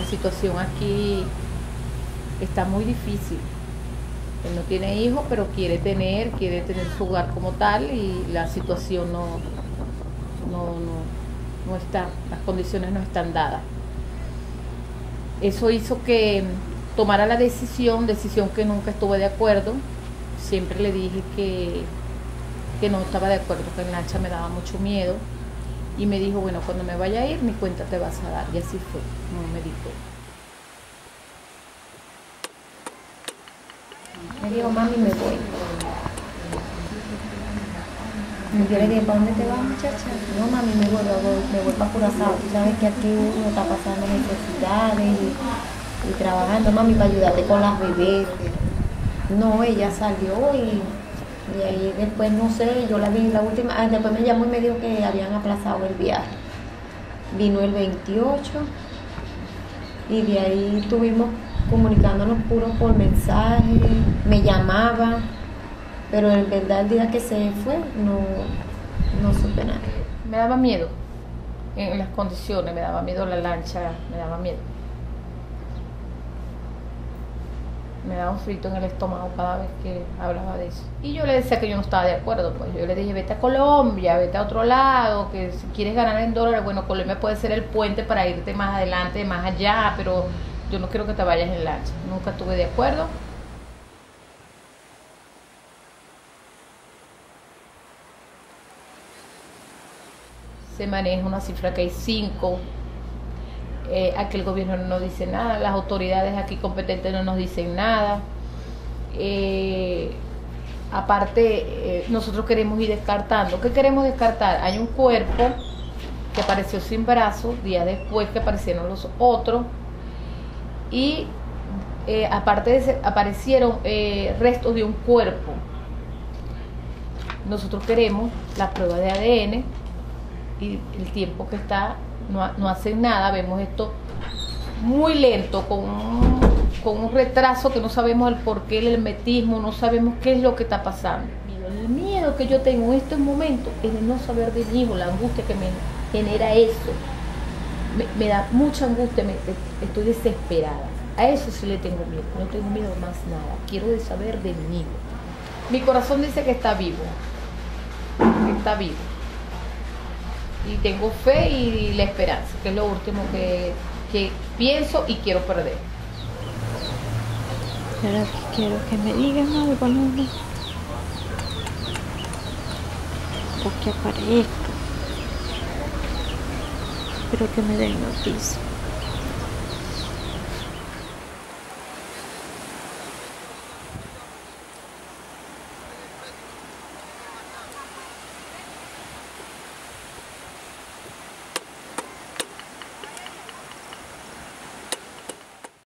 situación aquí está muy difícil. Él no tiene hijos, pero quiere tener su hogar como tal, y la situación no está, las condiciones no están dadas. Eso hizo que tomara la decisión que nunca estuve de acuerdo. Siempre le dije que no estaba de acuerdo, que en lancha me daba mucho miedo, y me dijo, bueno, cuando me vaya a ir, mi cuenta te vas a dar, y así fue, no me dijo. Me dijo, mami, me voy. Y yo le dije, ¿para dónde te vas, muchacha? No, mami, me voy para Curazao. Tú sabes que aquí uno está pasando necesidades y trabajando, mami, para ayudarte con las bebés. No, ella salió y ahí después, no sé, yo la vi la última, después me llamó y me dijo que habían aplazado el viaje. Vino el 28 y de ahí estuvimos comunicándonos puro por mensaje, me llamaba, pero en verdad el día que se fue no supe nada. Me daba miedo en las condiciones, me daba miedo la lancha, me daba miedo. Me daba un frito en el estómago cada vez que hablaba de eso. Y yo le decía que yo no estaba de acuerdo, pues yo le dije, vete a Colombia, vete a otro lado, que si quieres ganar en dólares, bueno, Colombia puede ser el puente para irte más adelante, más allá, pero yo no quiero que te vayas en lancha. Nunca estuve de acuerdo. Se maneja una cifra que hay 5. Aquí el gobierno no nos dice nada, las autoridades aquí competentes no nos dicen nada. Aparte, nosotros queremos ir descartando. ¿Qué queremos descartar? Hay un cuerpo que apareció sin brazos, días después que aparecieron los otros, y aparte de ese, aparecieron restos de un cuerpo. Nosotros queremos la prueba de ADN, y el tiempo que está no hacen nada. Vemos esto muy lento, con un retraso que no sabemos el porqué, el hermetismo, no sabemos qué es lo que está pasando. El miedo que yo tengo en estos momentos es de no saber de mi hijo, la angustia que me genera eso. Me da mucha angustia, estoy desesperada. A eso sí le tengo miedo, no tengo miedo más nada. Quiero saber de mi hijo. Mi corazón dice que está vivo, y tengo fe y la esperanza, que es lo último que pienso y quiero perder. Pero quiero que me digan algo, Luna, o que aparezca, pero que me den noticias.